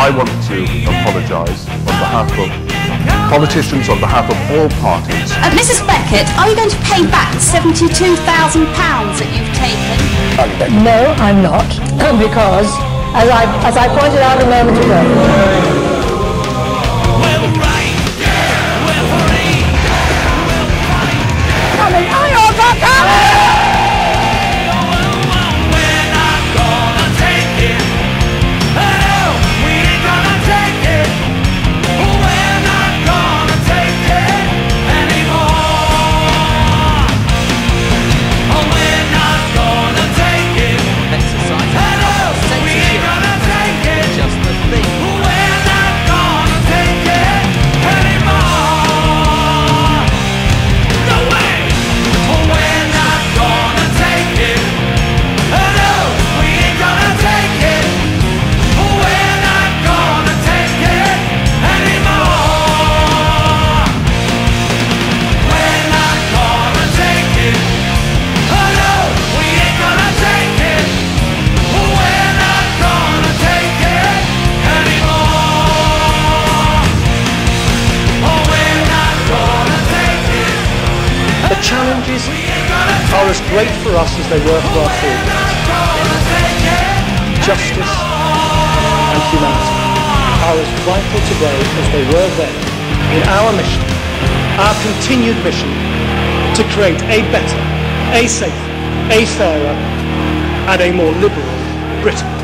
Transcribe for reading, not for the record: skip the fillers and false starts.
I want to apologise on behalf of politicians, on behalf of all parties. Mrs Beckett, are you going to pay back the £72,000 that you've taken? No, I'm not, because, as I pointed out a moment ago, the challenges are as great for us as they were for our forebears. Justice and humanity are as vital today as they were then in our mission, our continued mission to create a better, a safer, a fairer and a more liberal Britain.